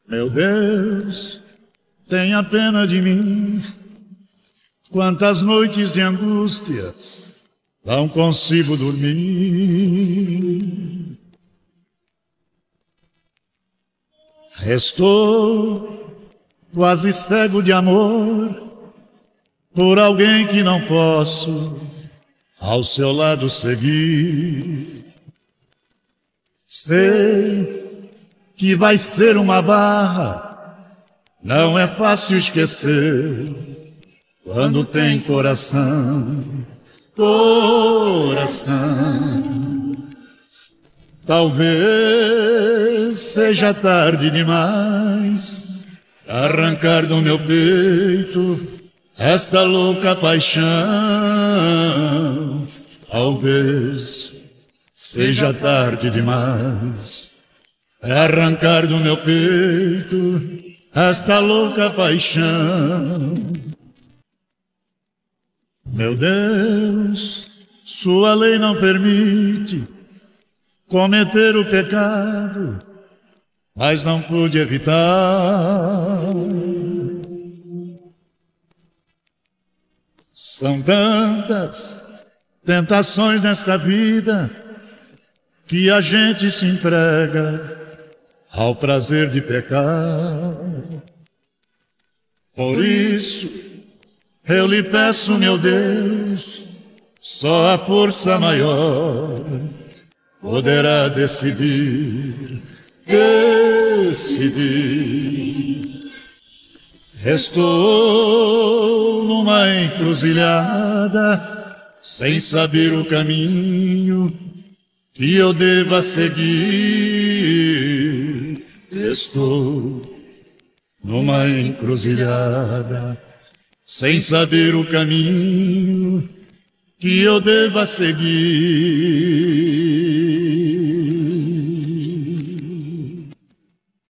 Meu Deus, tenha pena de mim. Quantas noites de angústia não consigo dormir. Estou quase cego de amor por alguém que não posso ao seu lado seguir. Sei que vai ser uma barra, não é fácil esquecer quando tem coração, coração. Talvez seja tarde demais arrancar do meu peito esta louca paixão. Talvez seja tarde demais arrancar do meu peito esta louca paixão. Meu Deus, sua lei não permite cometer o pecado, mas não pude evitar. São tantas tentações nesta vida que a gente se entrega ao prazer de pecar. Por isso eu lhe peço, meu Deus, só a força maior poderá decidir. Estou numa encruzilhada, sem saber o caminho que eu deva seguir. Estou numa encruzilhada, sem saber o caminho que eu deva seguir.